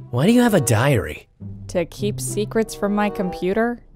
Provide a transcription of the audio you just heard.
Why do you have a diary? To keep secrets from my computer?